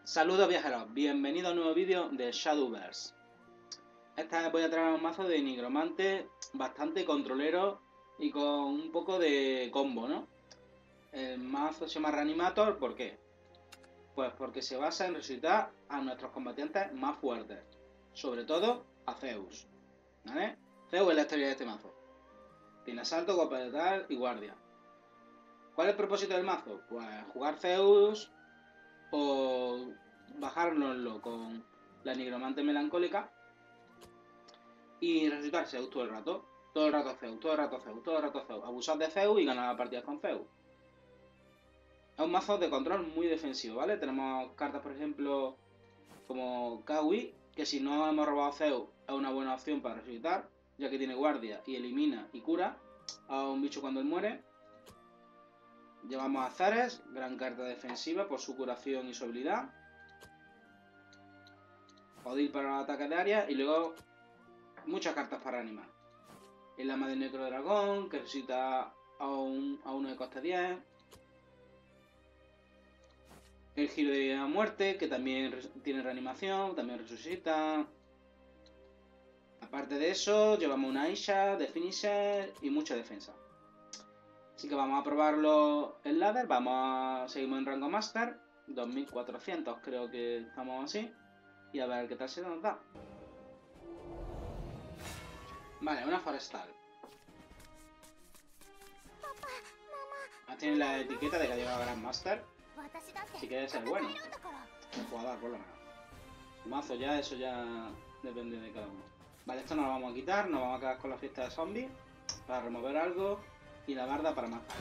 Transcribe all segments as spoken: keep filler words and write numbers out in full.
Saludos viajeros, bienvenidos a un nuevo vídeo de Shadowverse. Esta vez voy a traer un mazo de nigromante bastante controlero y con un poco de combo, ¿no? El mazo se llama Reanimator, ¿por qué? Pues porque se basa en resucitar a nuestros combatientes más fuertes, sobre todo a Zeus, ¿vale? Zeus es la historia de este mazo. Tiene asalto, golpe letal y guardia. ¿Cuál es el propósito del mazo? Pues jugar Zeus o bajárnoslo con la nigromante melancólica y resucitar Zeus todo el rato. Todo el rato Zeus, todo el rato Zeus, todo el rato Zeus. Abusar de Zeus y ganar partidas con Zeus. Es un mazo de control muy defensivo, ¿vale? Tenemos cartas, por ejemplo, como Kawi, que si no hemos robado Zeus es una buena opción para resucitar, ya que tiene guardia y elimina y cura a un bicho cuando él muere. Llevamos a Zares, gran carta defensiva por su curación y su habilidad. Odil para los ataques de área y luego muchas cartas para animar. El ama de Necro Dragón, que resucita a, un, a uno de coste diez. El giro de vida a muerte, que también tiene reanimación, también resucita. Aparte de eso, llevamos una Isha de finisher y mucha defensa. Así que vamos a probarlo en ladder, vamos a... seguimos en rango master, dos mil cuatrocientos creo que estamos así. Y a ver qué tal se nos da. Vale, una forestal. Tiene la etiqueta de que ha llegado a Grandmaster. Así que debe ser bueno. El jugador, por lo menos. Mazo ya, eso ya depende de cada uno. Vale, esto nos lo vamos a quitar. Nos vamos a quedar con la fiesta de zombies para remover algo. Y la barda para matar.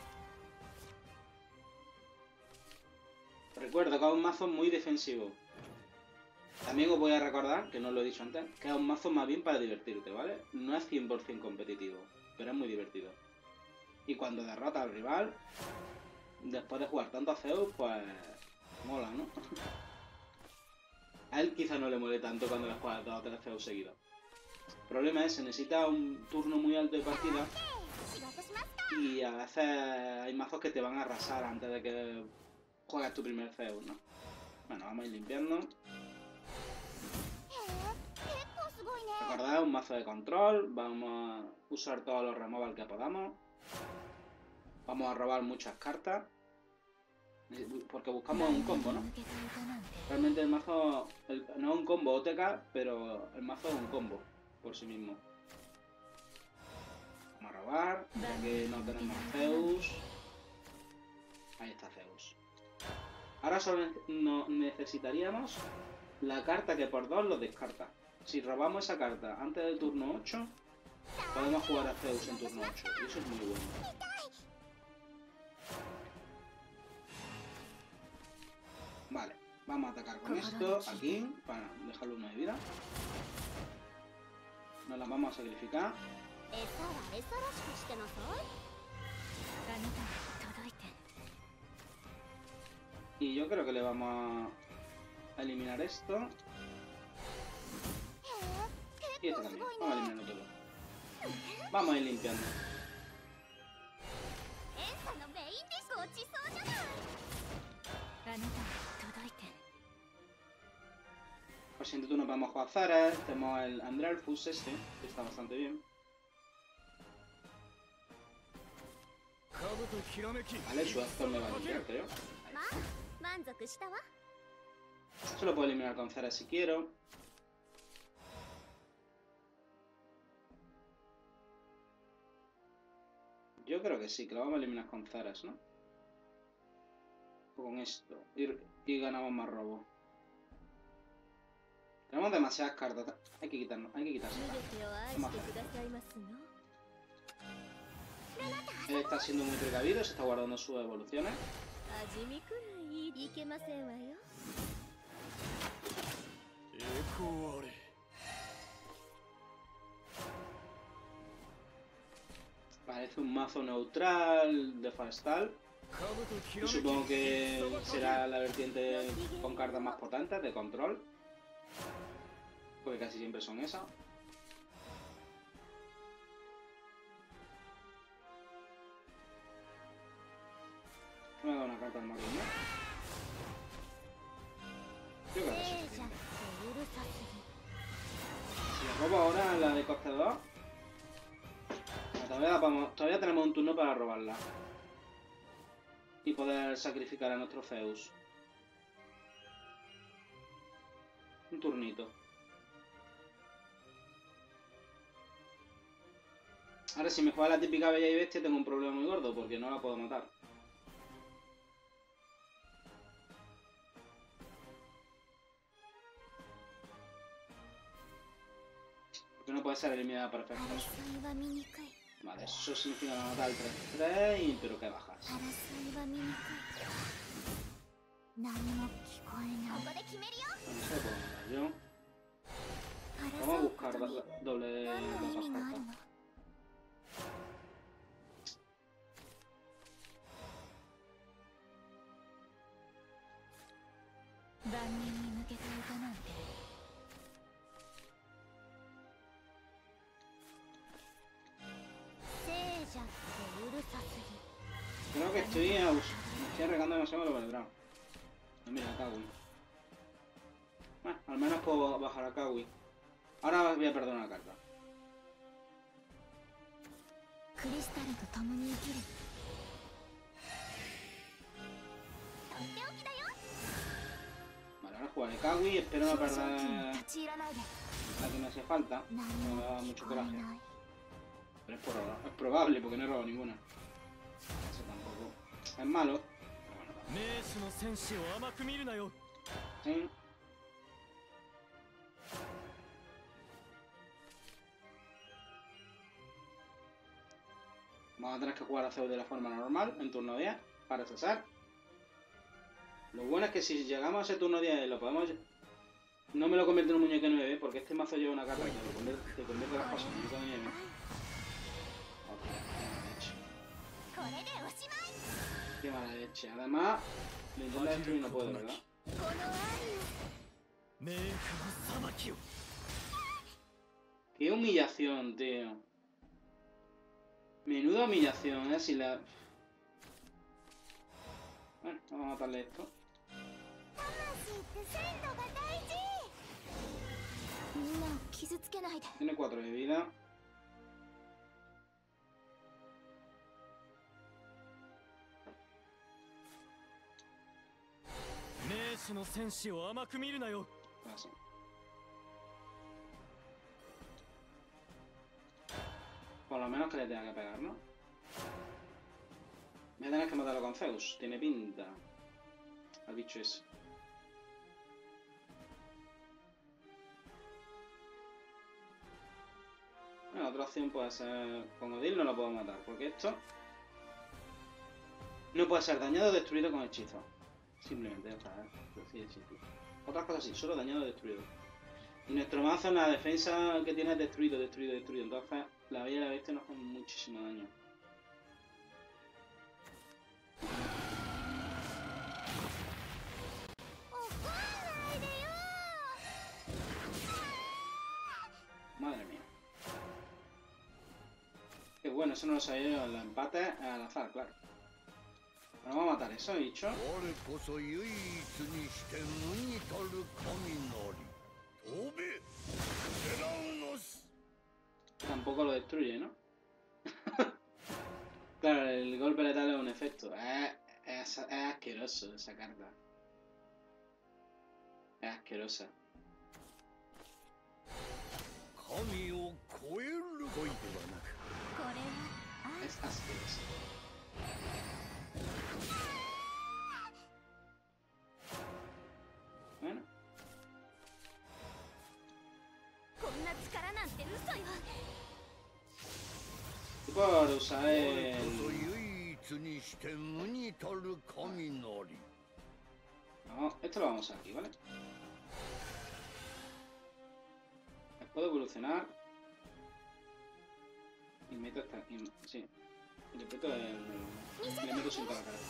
Recuerdo que es un mazo muy defensivo. También os voy a recordar, que no lo he dicho antes, que es un mazo más bien para divertirte, ¿vale? No es cien por cien competitivo, pero es muy divertido. Y cuando derrota al rival, después de jugar tanto a Zeus, pues mola, ¿no? A él quizá no le mole tanto cuando le juegas dos o tres Zeus seguidos. El problema es que necesita un turno muy alto de partida y a veces hay mazos que te van a arrasar antes de que juegues tu primer Zeus, ¿no? Bueno, vamos a ir limpiando. Recordad, un mazo de control, vamos a usar todos los removals que podamos. Vamos a robar muchas cartas. Porque buscamos un combo, ¿no? Realmente el mazo el, no es un combo O T K, pero el mazo es un combo por sí mismo. Vamos a robar, ya que no tenemos Zeus. Ahí está Zeus. Ahora solo no necesitaríamos la carta que por dos lo descarta. Si robamos esa carta antes del turno ocho, podemos jugar a Zeus en turno ocho. Y eso es muy bueno. Vale, vamos a atacar con esto aquí, para dejarle una de vida. Nos la vamos a sacrificar. Y yo creo que le vamos a eliminar esto. Y esto también, vamos a eliminarlo todo. Vamos a ir limpiando. Por si tú no podemos jugar Zara, tenemos el Andralfus este, que está bastante bien. Vale, su actor me va a limpiar, creo. Esto lo puedo eliminar con Zara si quiero. Yo creo que sí, que lo vamos a eliminar con Zaras, ¿no? O con esto. Y, y ganamos más robo. Tenemos demasiadas cartas. Hay que quitarnos, hay que quitarse. Él está siendo muy precavido, se está guardando sus evoluciones. Parece un mazo neutral de forestal. Yo supongo que será la vertiente con cartas más potentes de control. Porque casi siempre son esas. Me da una carta al margen, ¿no? coste dos. Todavía, vamos, todavía tenemos un turno para robarla. Y poder sacrificar a nuestro Zeus. Un turnito. Ahora si me juega la típica bella y bestia tengo un problema muy gordo porque no la puedo matar. Porque no puede ser eliminada perfecta. Vale, eso significa matar el tres tres y pero que bajas. No se puedo matar yo. Vamos a buscar do doble de dos cartas. Creo que estoy, me estoy arreglando demasiado lo Belgrano. Mira, a Kawi. Bueno, al menos puedo bajar a Kawi. Ahora voy a perder una carta. Vale, ahora jugaré Kawi. Espero no perder la que me hace falta. No me da mucho coraje. Pero es, por, es probable porque no he robado ninguna. Eso tampoco es malo. Pero bueno, sí. Vamos a tener que jugar a Zeus de la forma normal en turno diez para cesar. Lo bueno es que si llegamos a ese turno diez lo podemos... No me lo convierte en un muñeco nueve porque este mazo lleva una carta que lo convierte, te convierte las cosas en muñeco nueve. Qué mala leche. Además, lo intenta destruir y no puedo, ¿verdad? Qué humillación, tío. Menuda humillación, ¿eh? Si la... Bueno, vamos a matarle esto. Tiene cuatro de vida. Así. Por lo menos que le tenga que pegar, ¿no? Voy a tener que matarlo con Zeus. Tiene pinta. Al bicho ese. Bueno, otra opción puede ser... Con Odil no lo puedo matar, porque esto... No puede ser dañado o destruido con hechizo. Simplemente, o sea, así de simple. Otras cosas sí, solo dañado o destruido. Y nuestro mazo en la defensa que tiene es destruido, destruido, destruido. Entonces, la bella y la bestia nos hacen muchísimo daño. Madre mía. Qué bueno, eso no lo sabía yo. El empate al azar, claro. Bueno, vamos a matar eso, he dicho. Tampoco lo destruye, ¿no? Claro, el golpe letal es un efecto. Es, es, es asqueroso esa carta. Es asquerosa. Es asquerosa. Bueno. Y por usar el... No, esto lo vamos a usar aquí, ¿vale? Puedo evolucionar. Y meto esta... Y, sí. Y le meto el... Le meto sin toda la cara.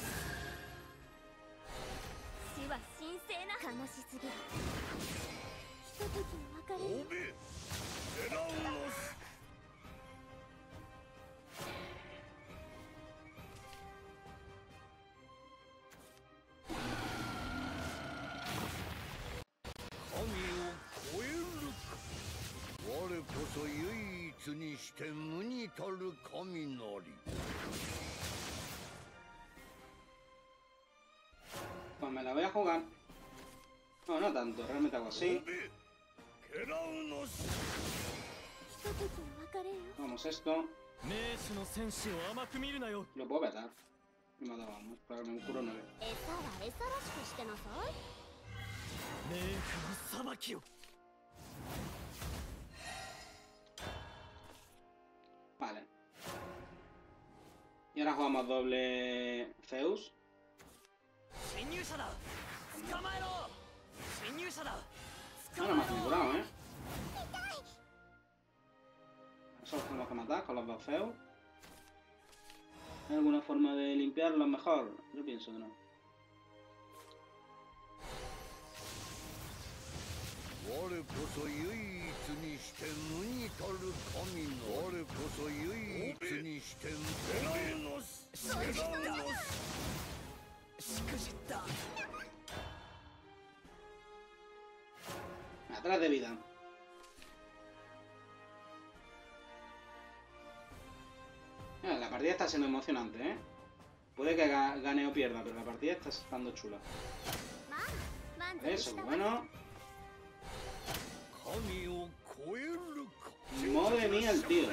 Pues me la voy a jugar. No, no tanto, realmente hago así. Vamos esto. Lo puedo petar. Me ha dado, vamos, para que me curo nueve. Vale. Y ahora jugamos doble Zeus. Ah, no me has curado, ¿eh? Eso los tenemos que matar con los dos Zeus. ¿Hay alguna forma de limpiarlos mejor? Yo pienso que no. Atrás de vida. La partida está siendo emocionante, ¿eh? Puede que gane o pierda, pero la partida está estando chula. Eso, bueno. Madre mía, el tío.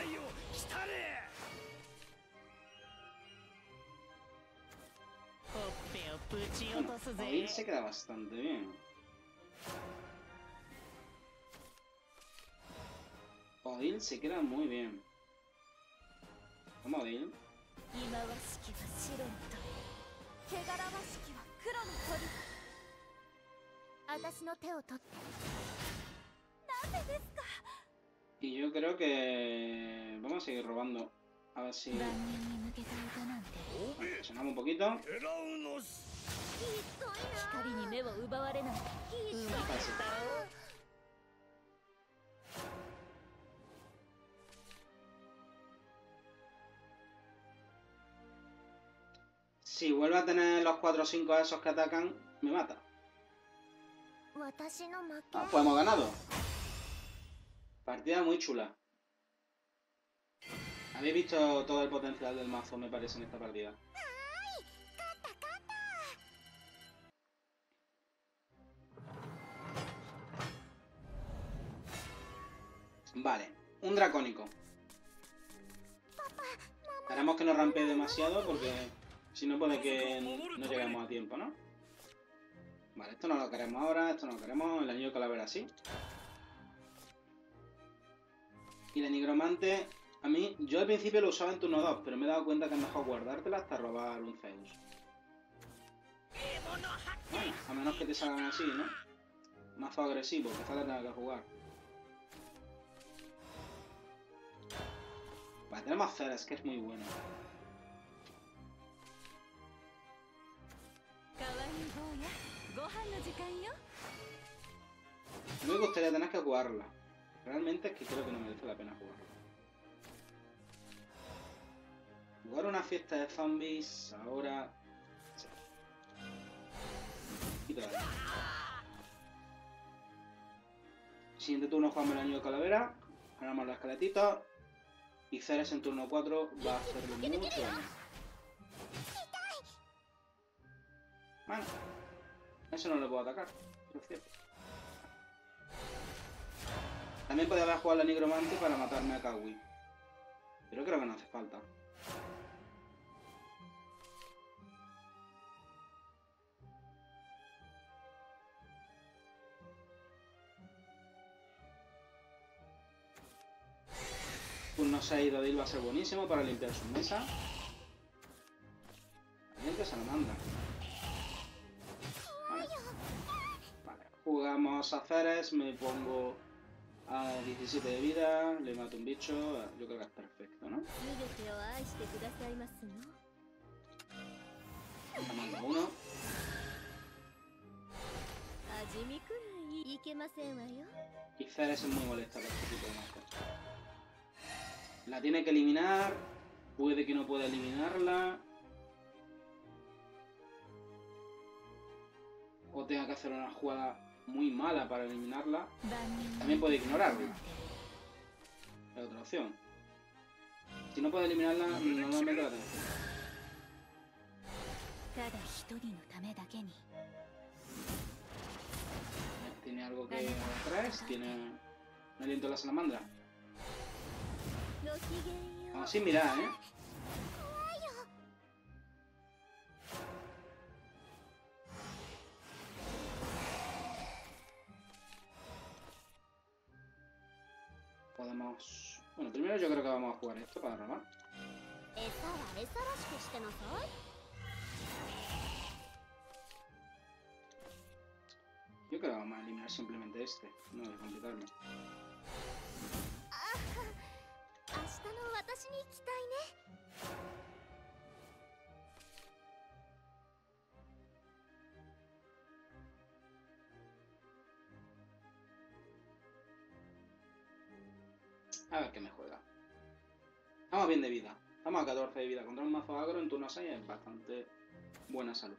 Bueno, ahí se queda bastante bien. Odil se queda muy bien. ¿Cómo Odil? Y yo creo que vamos a seguir robando. A ver si presionamos un poquito. Si vuelve a tener los cuatro o cinco esos que atacan, me mata. Ah, pues hemos ganado. Partida muy chula. Habéis visto todo el potencial del mazo, me parece, en esta partida. Vale, un dracónico. Esperemos que no rampee demasiado porque si no puede que no lleguemos a tiempo, ¿no? Vale, esto no lo queremos ahora, esto no lo queremos, el anillo de calavera sí. Y la nigromante, a mí, yo al principio lo usaba en turno dos, pero me he dado cuenta que es mejor guardártela hasta robar un Zeus. Bueno, a menos que te salgan así, ¿no? Mazo agresivo, que esta la tenga que jugar. Vale, tenemos Ceres, que es muy bueno. No me gustaría tener que jugarla. Realmente es que creo que no merece la pena jugarla. Jugar una fiesta de zombies ahora... Sí. Y todavía. Siguiente turno jugamos el anillo de calavera. Ganamos los esqueletitos. Y Ceres en turno cuatro va a hacerle mucho daño. Bueno, eso no le puedo atacar, eso es cierto. También podría haber jugado la nigromante para matarme a Kawi. Pero creo que no hace falta. Turno seis de Odil va a ser buenísimo para limpiar su mesa. También que se lo manda. Vale. Vale. Jugamos a Ceres, me pongo a diecisiete de vida, le mato un bicho, yo creo que es perfecto, ¿no? Le mando uno. Y Ceres es muy molesta por este tipo de mazo. La tiene que eliminar, puede que no pueda eliminarla. O tenga que hacer una jugada muy mala para eliminarla. También puede ignorarla. Es otra opción. Si no puedo eliminarla, normalmente la tengo. Tiene algo que atrás, tiene un aliento de la salamandra. Vamos sin mirar, ¿eh? Podemos... Bueno, primero yo creo que vamos a jugar esto para robar. Yo creo que vamos a eliminar simplemente este. No voy a complicarme. A ver qué me juega. Estamos bien de vida. Estamos a catorce de vida. Contra un mazo agro en turno seis es bastante buena salud.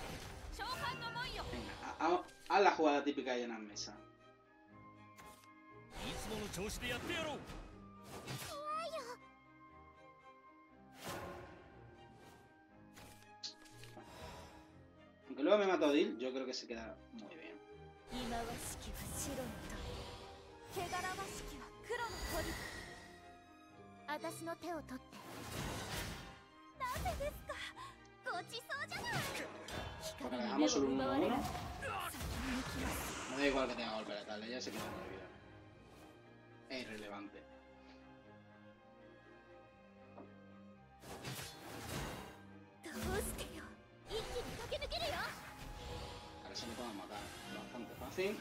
Venga, haz, haz la jugada típica ahí en la mesa. Aunque luego me mató Odil, yo creo que se queda muy bien. Porque le dejamos solo un uno a uno. Me da igual que tenga golpe letal, ella se queda muy bien. Es irrelevante. Ahora sí me puedo matar. Bastante fácil.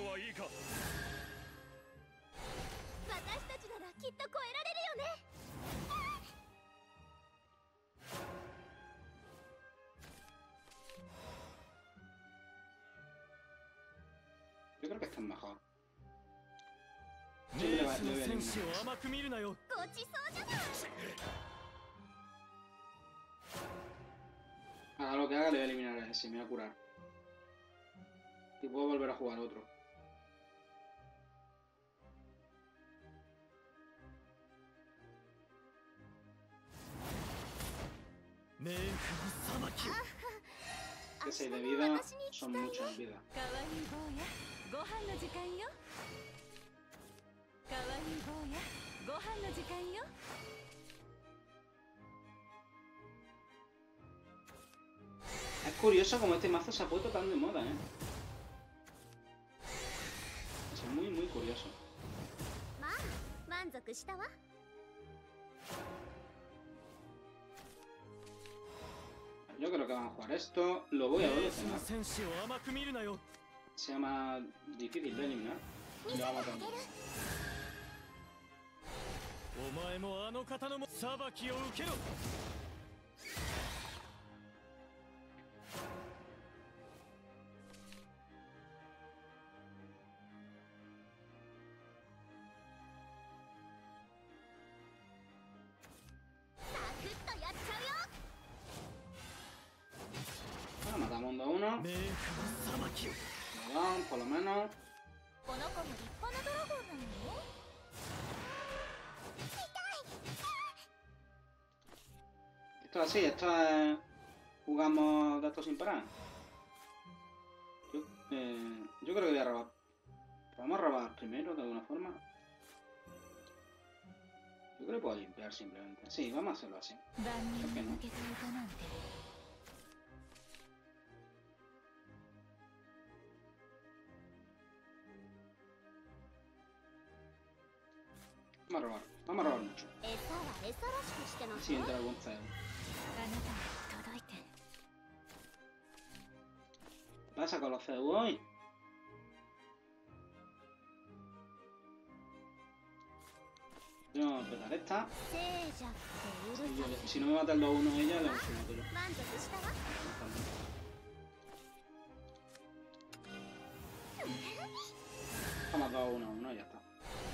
Yo creo que están mejor. Siempre le, va, le voy a eliminar. Haga lo que haga, le voy a eliminar a ese, me voy a curar. Y puedo volver a jugar otro. Que seis de vida son muchas vidas. Es curioso como este mazo se ha puesto tan de moda, ¿eh? Es muy, muy curioso. Yo creo que van a jugar esto. Lo voy a evolucionar. Se llama difícil de eliminar. Y lo va a matar. Bueno, matamos dos a uno. Vamos, por lo menos. Esto es así, esto es... Jugamos de esto sin parar. Yo, eh, yo creo que voy a robar. Vamos a robar primero, de alguna forma. Yo creo que puedo limpiar simplemente. Sí, vamos a hacerlo así. ¿Por qué no? Vamos a robar, vamos a robar mucho. Si entra algún C E O. ¿Qué pasa con los C E O hoy? Yo voy a empezar esta. Si, yo le, si no me mata el dos uno ella, le voy a subir. Vamos dos uno uno, ya está.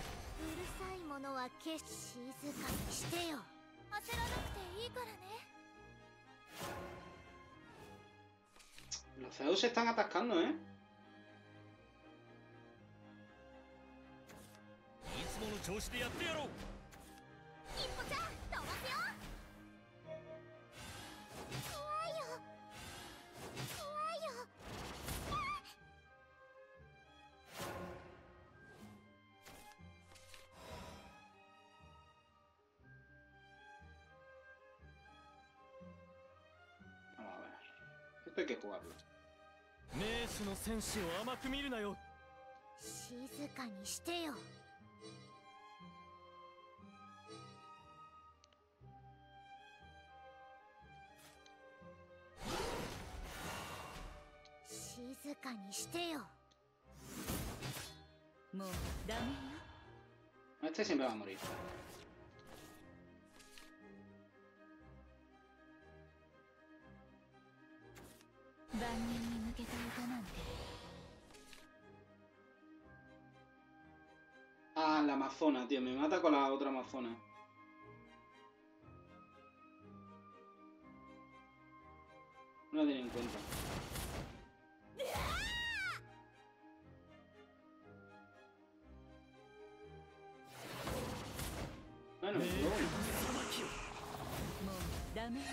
Los C E O se están atascando, ¿eh? que jugarlo. 名手の戦士を甘く見るなよ。 静かにしてよ。静かにしてよ。もうダメよ。 Este siempre va a morir. 万人に向けた歌なんて。 Ah, la amazona, tío. Me mata con la otra amazona. No la tenía en cuenta. Bueno, luego. もうダメよ。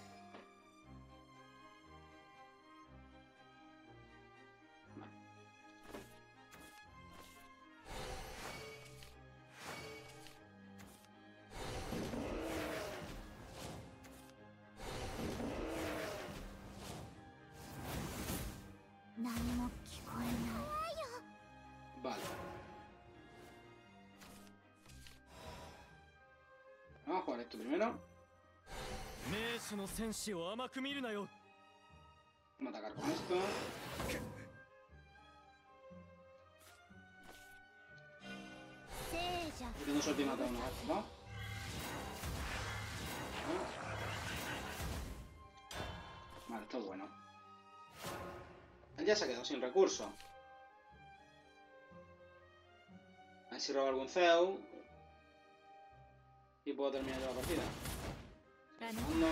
何も聞こえない。 Vale. Vamos a jugar esto primero. 名手の戦士を甘く見るなよ。 Vamos a atacar con esto. Y tengo suerte y matar una vez, ¿no? Vale, esto es bueno. Él ya se ha quedado sin recursos. A ver si robo algún Zeus. Y puedo terminar yo la partida. Segundo.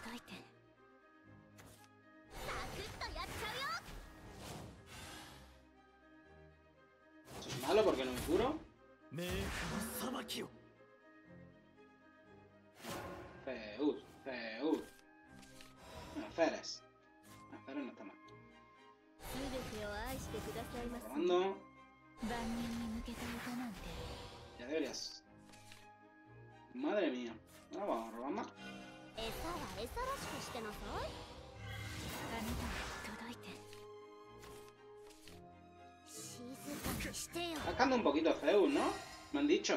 Eso es malo porque no me curo. 冥府の裁きを。 Zeus, Zeus. Bueno, Ceres. Ah, Ceres no está mal. Robando. Ya deberías. Madre mía. Ahora vamos a robar más. Sacando un poquito de Zeus, ¿no? Me han dicho.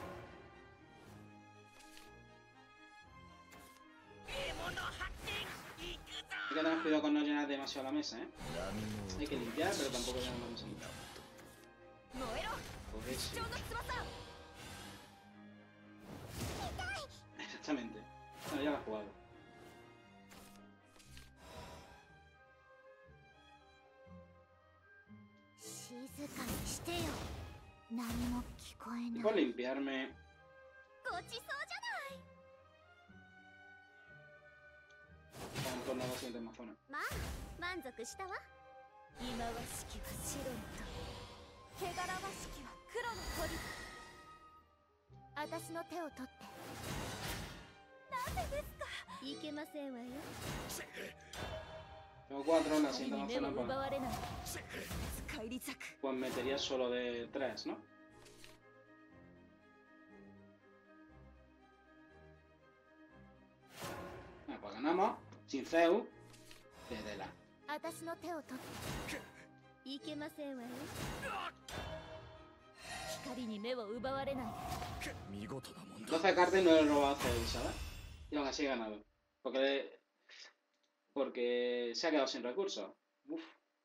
Hay que tener cuidado con no llenar demasiado la mesa, ¿eh? Hay que limpiar, pero tampoco llenar la mesa. Porque sí. Exactamente. Bueno, ya la he jugado. Y por limpiarme. Vamos por la siguiente Amazona. 満足したわ。忌まわしきは白の鳥、汚らわしきは黒の鳥。私の手を取って。なぜですか。いけませんわよ。 Tengo cuatro en la siguiente Amazona, pues, 奪われない。使い離着。 pues metería solo de tres, ¿no? Bueno, pues ganamos. Sin Zeus. De tela. 私の手を取って。いけませんわよ。光に目を奪われない。 doce cartas y no le he robado a Zeus, ¿sabes? Y aún así he ganado. Porque, le... Porque se ha quedado sin recursos. Uf.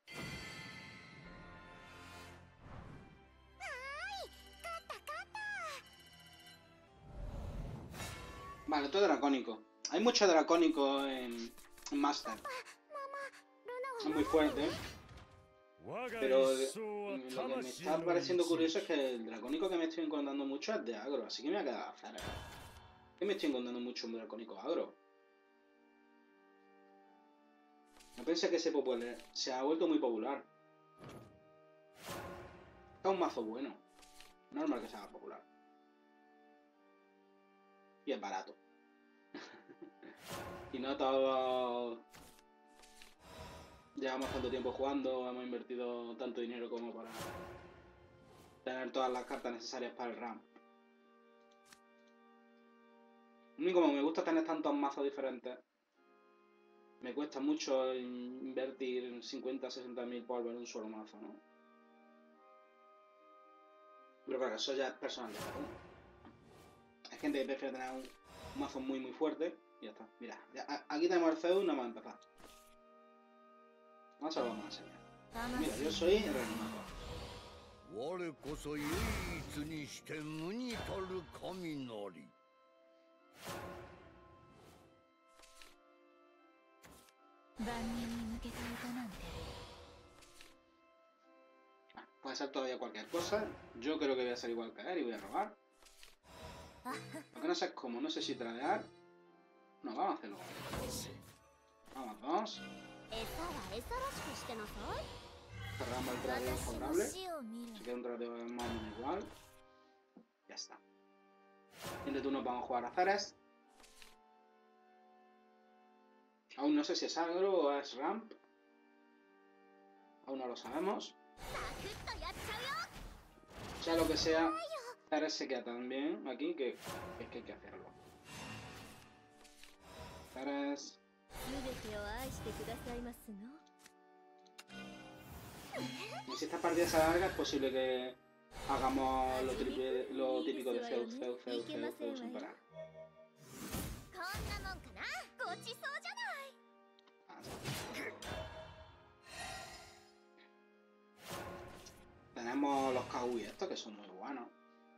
Vale, esto es dracónico. Hay mucho dracónico en, en Master. Es muy fuerte. Pero lo que me está pareciendo curioso es que el dracónico que me estoy encontrando mucho es de agro. Así que me voy a quedar a hacer. ¿Qué me estoy encontrando mucho un dracónico agro? No pensé que se, popular, se ha vuelto muy popular. Es un mazo bueno. Normal que se haga popular. Y es barato. Y no todos llevamos tanto tiempo jugando, hemos invertido tanto dinero como para tener todas las cartas necesarias para el RAM. A mí como me gusta tener tantos mazos diferentes, me cuesta mucho invertir cincuenta, sesenta mil polvos en un solo mazo, ¿no? Pero claro, eso ya es personal de cada uno. Hay gente que prefiere tener un, un mazo muy muy fuerte y ya está. Mira, ya, aquí tenemos el Zeus, no vamos a empezar. Vamos a lo vamos a enseñar. Mira, yo soy el reanimador. Puede ser todavía cualquier cosa. Yo creo que voy a ser igual caer y voy a robar. Lo que no sé es cómo, no sé si tradear. No, vamos a hacerlo. Vamos, dos. Cerramos el tradeo favorable. Si queda un tradeo más o menos igual. Ya está. Siguiente turno vamos a jugar a Ceres. Aún no sé si es agro o es ramp. Aún no lo sabemos. Sea lo que sea, Ceres se queda tan bien aquí que es que hay que hacerlo. Ceres. Y si esta partida se alarga, es posible que hagamos lo, triple, lo típico de Zeus, Zeus, Zeus, Zeus, Zeus sin parar. Tenemos los Kaui estos que son muy buenos.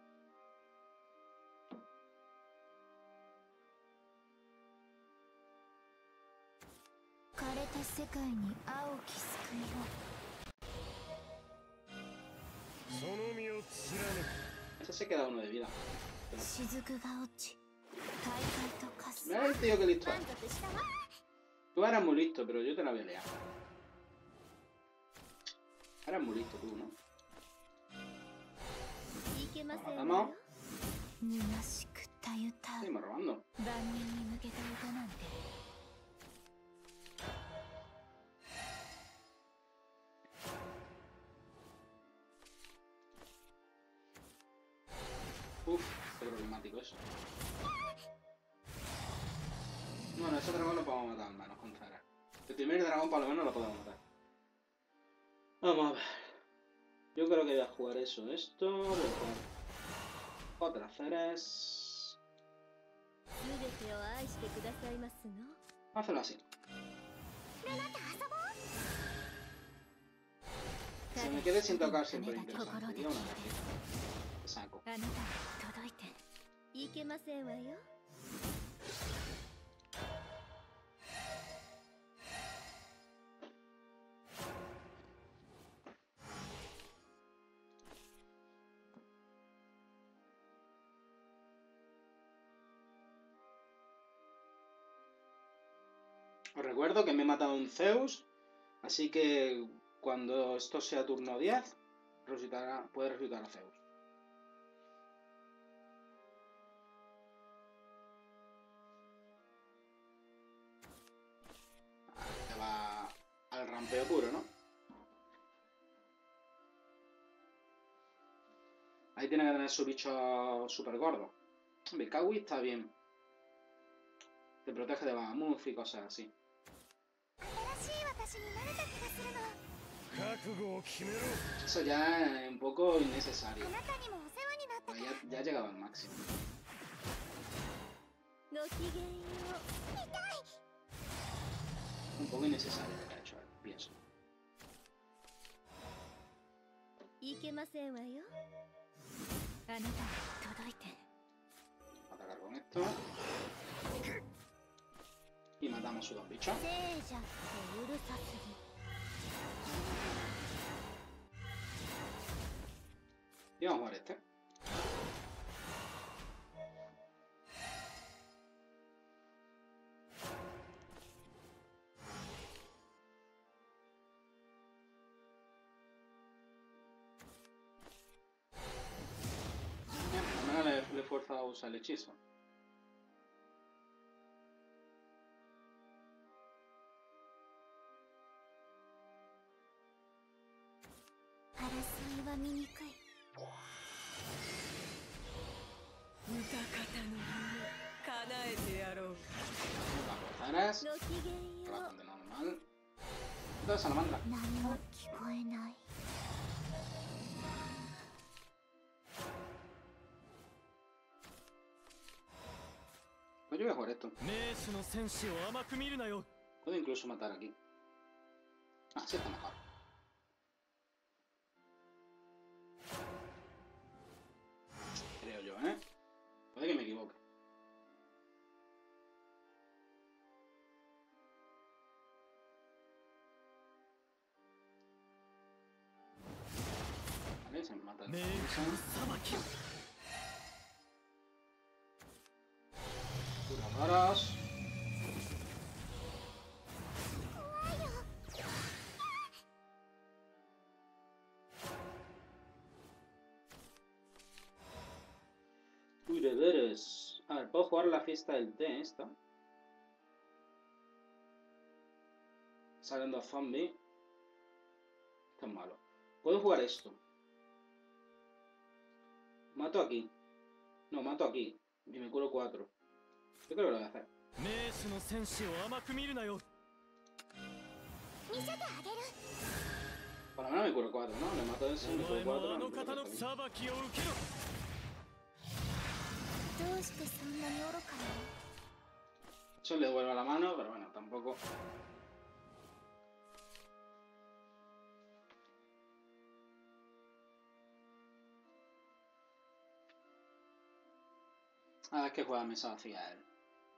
Ese se queda uno de vida. Mira el tío que listo es. Tú eras muy listo, pero yo te la voy a liar. Eras muy listo tú, ¿no? Lo matamos. Seguimos robando. Uf, qué problemático eso. Bueno, ese dragón lo podemos matar al menos con Ceres. El primer dragón por lo menos lo podemos matar. Vamos a ver. Yo creo que voy a jugar eso, esto, voy a jugar otra Ceres. Hazlo así. Se me quede sin tocar siempre interesante. Tío, una vez. Saco. Os recuerdo que me he matado un Zeus, así que cuando esto sea turno diez, resucitará, puede resucitar a Zeus. Te va al rampeo puro, ¿no? Ahí tiene que tener su bicho súper gordo. El Kawi está bien. Te protege de Bahamut y cosas así. Eso ya es un poco innecesario. Pues ya, ya ha llegado al máximo. Un poco innecesario lo que ha hecho él, pienso. Atacar con esto. Y matamos a sus dos bichos. Y vamos a jugar este. Al menos le, le he forzado a usar el hechizo. Vamos, Ceres. bastante normal. Entonces, salamandra. 何も聞こえない。 Pues yo voy a jugar esto. 名手の戦士を甘く見るなよ。 Puedo incluso matar aquí. Ah, sí está mejor. Creo yo, ¿eh? Puede que me equivoque. Vale, se me mata el 名 defensa. 手の裁きを。 Curadoras. Uy, deberes. A ver, puedo jugar la fiesta del té, esta. Saliendo a zombie. Esto es malo. Puedo jugar esto. Mato aquí. No, mato aquí. Y me curo cuatro. Yo creo que lo voy a hacer. 名手の戦士を甘く見るなよ。 見せてあげる。 Por lo menos me curo cuatro, ¿no? Le mato ese, お me 前 curo も cuatro. あの Me 方 curo の cuatro. 裁きを受けろ。 どうしてそんなに愚かなの？ Eso le devuelvo la mano, pero bueno, tampoco. A ver qué juega mesa vacía él.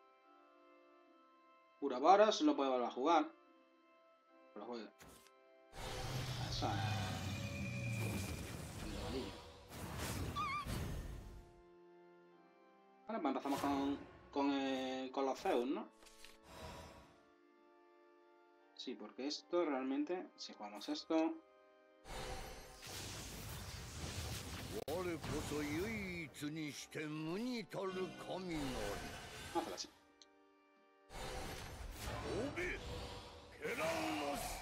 Curaboras lo puede volver a jugar. Pero juega. Eso es. El regalillo. Vale, pues empezamos con, con, eh, con los Zeus, ¿no? Sí, porque esto realmente, si jugamos esto... 我こそ唯一にして無にたる神なり。 Vamos a hacerlo así. おべ、ケランノス。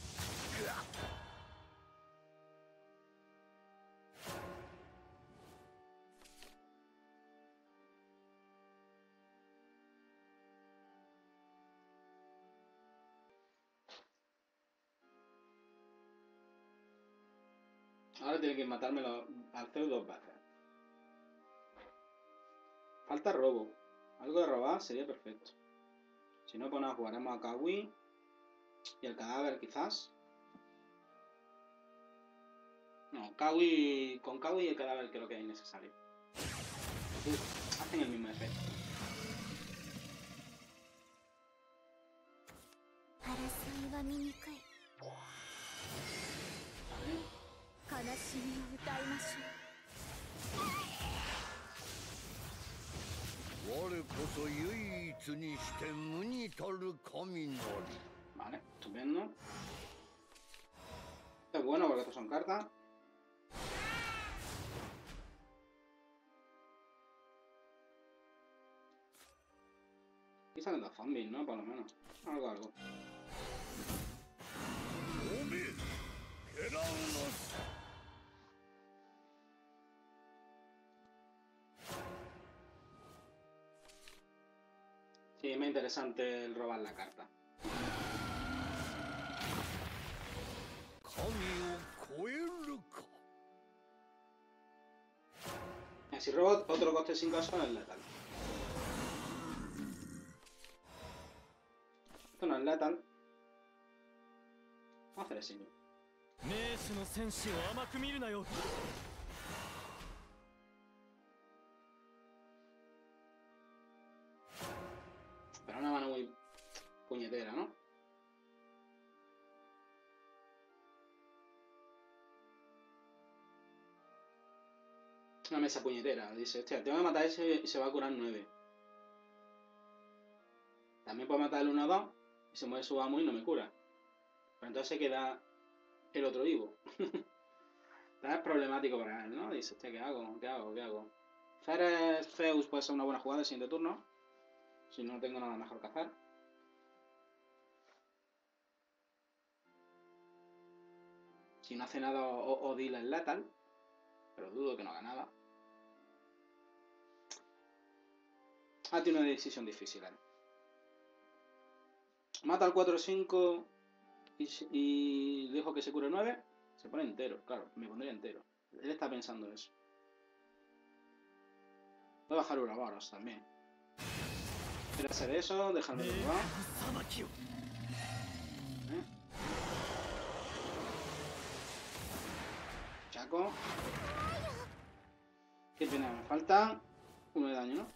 Ahora tiene que matármelo al Zeus dos veces. Falta robo. Algo de robar sería perfecto. Si no, pues nada, jugaremos a Kawi. Y el cadáver quizás. No, Kawi... Con Kawi y el cadáver creo que es innecesario. Uf, hacen el mismo efecto. 争いは醜い。 Vale. 悲しみを歌いましょう。 我こそ唯一にして無にたる神なり。 Vale, estupendo. Esto es bueno porque estos son cartas. Y salen dos zombies, ¿no? Por lo menos. Algo, algo. おべ、ケランノス。 Sí, es más interesante el robar la carta. 神を超えるか。 Eh, Si robo otro coste sin caso es letal. Esto no es letal. Vamos a hacer ese. 名手の戦士を甘く見るなよ。 Pero una mano muy puñetera, ¿no? Una mesa puñetera. Dice, hostia, tengo que matar a ese y se va a curar nueve. También puedo matar el uno dos y se mueve su amo y no me cura. Pero entonces se queda el otro vivo. Es problemático para él, ¿no? Dice, hostia, ¿qué hago? ¿Qué hago? ¿Qué hago? Ceres Zeus puede ser una buena jugada el siguiente turno. Si no tengo nada mejor que hacer. Si no hace nada o Odil es letal. Pero dudo que no haga nada. Ah, tiene una decisión difícil, ¿eh? mata al cuatro cinco y, y dejo que se cure nueve, se pone entero, claro, me pondría entero. Él está pensando eso. Voy a bajar Uroboros también. Quiero hacer eso, dejarme de jugar. ¿Eh? Chaco. Qué pena, me falta uno de daño, ¿no?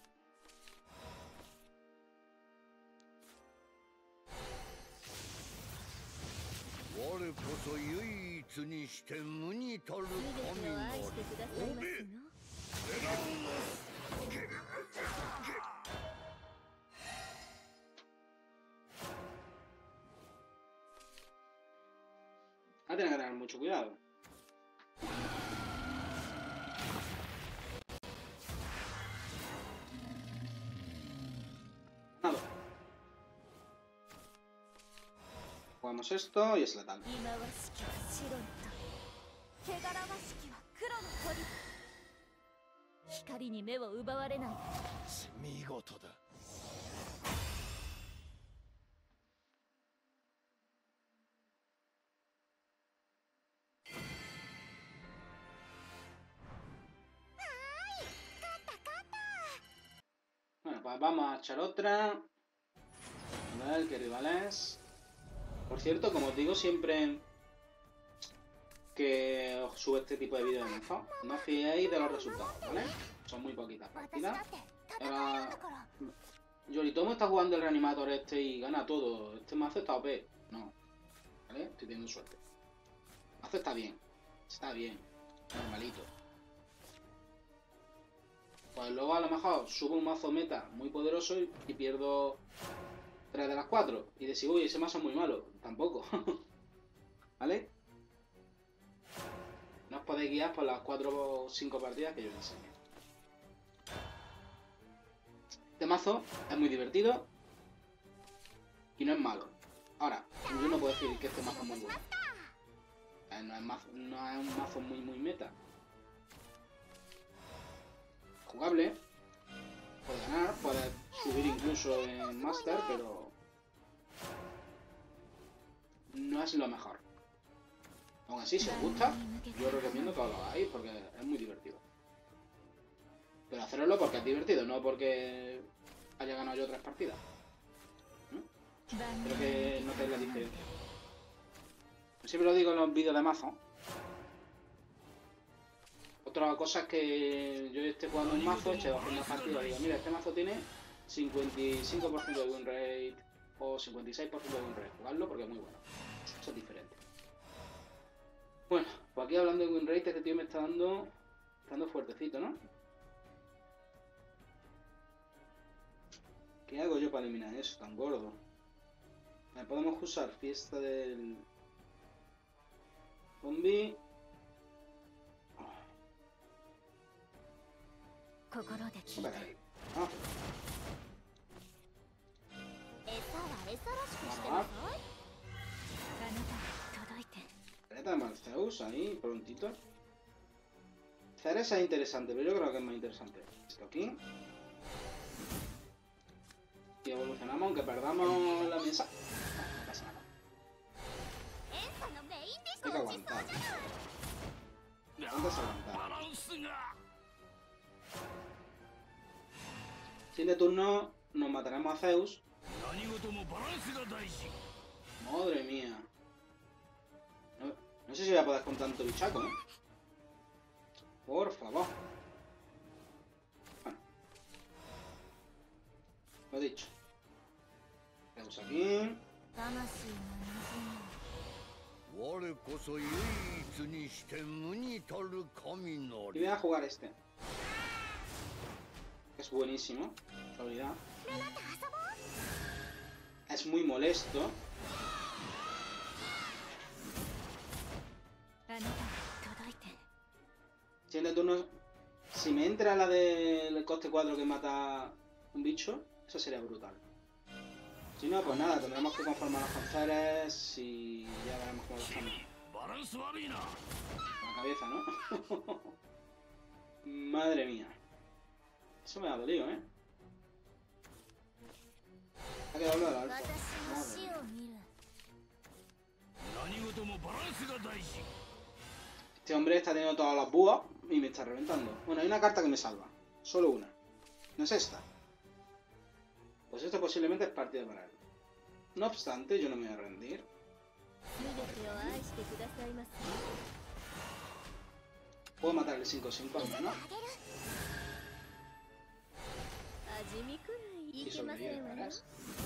Va a tener que tener mucho cuidado. Nada. Jugamos esto y es letal. 光に目を奪われない。 見事だ。 Bueno, pues vamos a echar otra. A ver qué rival es. Por cierto, como os digo siempre que os subo este tipo de vídeos de mazo, no os fiéis de los resultados, ¿vale? Son muy poquitas partidas. Ahora, Yoritomo está jugando el reanimador este y gana todo. Este mazo está O P. No, ¿vale? Estoy teniendo suerte. El mazo está bien. Está bien. Normalito. Pues luego a lo mejor subo un mazo meta muy poderoso y, y pierdo tres de las cuatro. Y decís, uy, ese mazo es muy malo. Tampoco. ¿Vale? No os podéis guiar por las cuatro o cinco partidas que yo os enseñé. Este mazo es muy divertido y no es malo. Ahora, yo no puedo decir que este mazo es muy bueno. Eh, no, es mazo, no es un mazo muy muy meta. Jugable, puede ganar, puede subir incluso en Master, pero no es lo mejor. Aún así, si os gusta, yo os recomiendo que os lo hagáis porque es muy divertido. Pero hacerlo porque es divertido, no porque haya ganado yo otras partidas. ¿No? Creo que notéis la diferencia. Siempre lo digo en los vídeos de mazo. Otra cosa es que yo esté jugando un mazo, eche una partida y digo, mira, este mazo tiene cincuenta y cinco por ciento de win rate o cincuenta y seis por ciento de win rate. Jugadlo porque es muy bueno. Eso es diferente. Bueno, pues aquí hablando de win rate, este tío me está dando, está dando fuertecito, ¿no? ¿Qué hago yo para eliminar eso tan gordo? Podemos usar fiesta del zombie. Ah. Careta de Malzeus ahí, prontito. Ceres es interesante, pero yo creo que es más interesante esto aquí. Y evolucionamos aunque perdamos la mesa. No, no pasa nada. Hay que aguantar. Antes aguantar. Siguiente turno nos mataremos a Zeus. Madre mía. No, no sé si voy a poder con tanto bichaco, ¿eh? Por favor. Bueno. Lo dicho. Zeus aquí. Y voy a jugar este. Es buenísimo, en realidad. Es muy molesto. Siguiente turno. Si me entra la del coste cuatro que mata un bicho, eso sería brutal. Si no, pues nada, tendremos que conformarnos con Ceres y ya veremos cómo lo hacemos. La cabeza, ¿no? Madre mía. Eso me ha dolido, ¿eh? Ha quedado lo del alfa. 私の死を見る。 何事もバランスが大事。 Este hombre está teniendo todas las búhas y me está reventando. Bueno, hay una carta que me salva. Solo una. ¿No es esta? Pues esto posiblemente es partida para él. No obstante, yo no me voy a rendir. 全てを愛してくださいます。 Puedo matar el cinco cinco al menos. 味見くらいい Y けませ sobrevive, んわよ。 ¿verdad?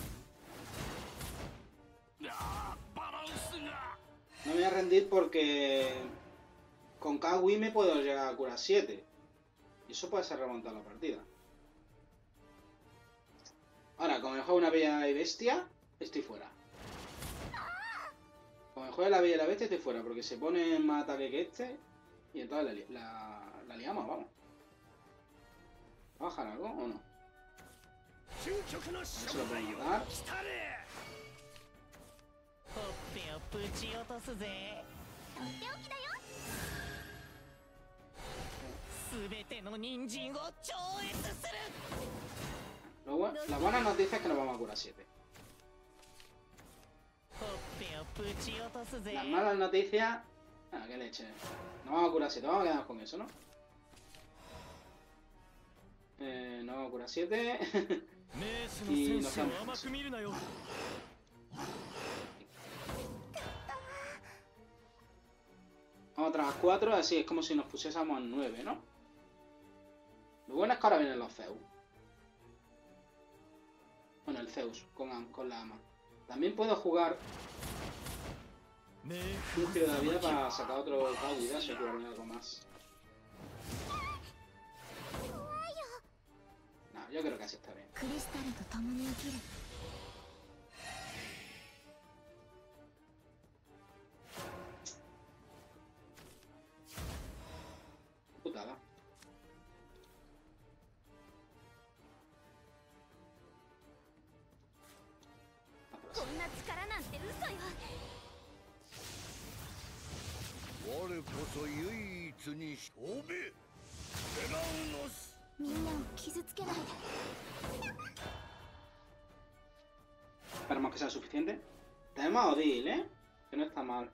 あーバランスが。 No me voy a rendir porque con Kawi me puedo llegar a curar siete. Y eso puede ser remontar la partida. Ahora, como me juego una bella y bestia, estoy fuera. Como me juegue la bella y la bestia, estoy fuera. Porque se pone más ataque que este. Y entonces la, li- la, la liamos, vamos. ¿Va a bajar algo o no? 究極の Se lo puedo ayudar. 来たれ。 ほっぺをぶち落とすぜ。 とっておきだよ。 すべての人参を超越する。 Lo bu- la buena noticia es que nos vamos a curar siete. ほっぺをぶち落とすぜ。 Las malas noticias... Ah, qué leche. Nos vamos a curar siete, vamos a quedarnos con eso, ¿no? Eh, nos vamos a curar siete. メースの戦士を甘く見るなよ。 Vamos a trabajar cuatro, así es como si nos pusiésemos en nueve, ¿no? Lo bueno es que ahora vienen los Zeus. Bueno, el Zeus con, am- con la ama. También puedo jugar メ un tiro de la vida para sacar otro Kawi de eso y curarme algo más. No, yo creo que así está bien. クリスタルと共に生きる。 Putada. Ah, pero sí. こんな力なんて嘘よ。 我こそ唯一にし飛べ。セラウノス。 みんなを傷つけないで。 Esperemos que sea suficiente. Tenemos a Odil, ¿eh? Que no está mal.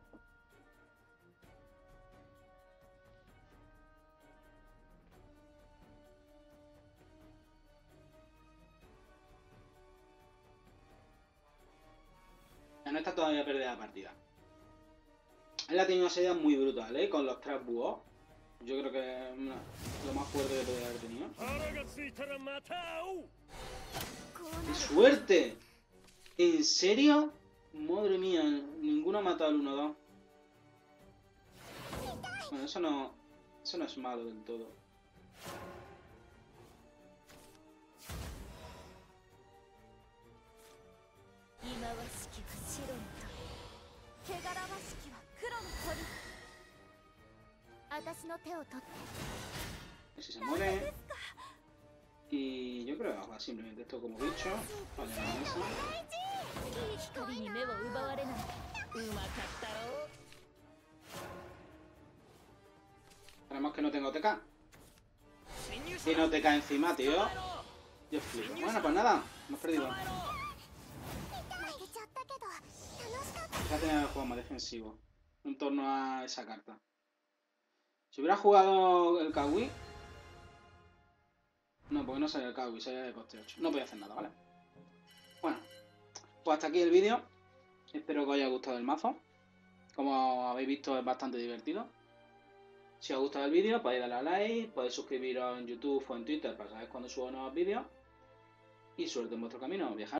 Ya no está todavía perdida la partida. Él ha tenido una serie muy brutal, ¿eh? Con los tres búhos. Yo creo que es una- lo más fuerte que podría haber tenido. 腹がついたらまた会おう。 こう ¡Qué なる。 suerte! ¿En serio? Madre mía, ninguno ha matado al uno dos. Bueno, eso no... Eso no es malo del todo. 忌まわしきは白の鳥、汚らわしきは黒の鳥。私の手を取って。 Si se muere... Y yo creo que baja simplemente esto como bicho. Vale, la mesa. 光に目を奪われない。 うまかったろ。 Esperemos que no tenga O T K. 侵入者 Tiene O T K encima, tío. 捕まえろ。 Yo flipo. Bueno, pues nada. Hemos perdido. 捕まえろ。 負けちゃったけど楽しかった。 Quizá tenía que jugar más defensivo. En torno a esa carta. Si hubiera jugado el Kawi... No, porque no salía el Kawi, salía de coste ocho. No podía hacer nada, ¿vale? Bueno, pues hasta aquí el vídeo. Espero que os haya gustado el mazo. Como habéis visto, es bastante divertido. Si os ha gustado el vídeo, podéis darle a like, podéis suscribiros en YouTube o en Twitter para saber cuando subo nuevos vídeos. Y suerte en vuestro camino, viajar.